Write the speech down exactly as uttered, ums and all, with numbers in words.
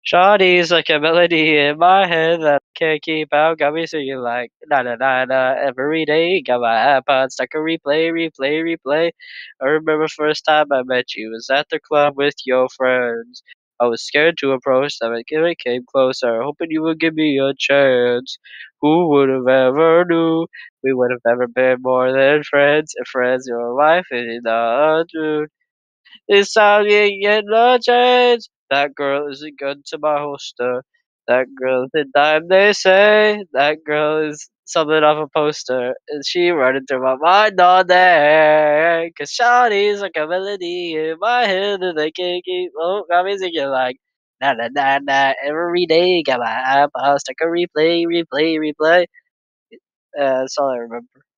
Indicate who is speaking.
Speaker 1: Shawty's like a melody in my head that I can't keep out. Got me singing like na na na na every day. Got my iPod stuck a replay, replay, replay. I remember first time I met you was at the club with your friends. I was scared to approach them and it came closer, hoping you would give me a chance. Who would have ever knew we would have ever been more than friends? And friends, your life is not true. It's time you get no change. That girl isn't good to my holster. That girl is a dime, they say. That girl is something off a poster. And she running through my mind all day. Cause Shawty's like a melody in my head and they can't keep. Oh, got me singing like. Na na na na every day. Got my iPod stuck a replay, replay, replay. Uh, that's all I remember.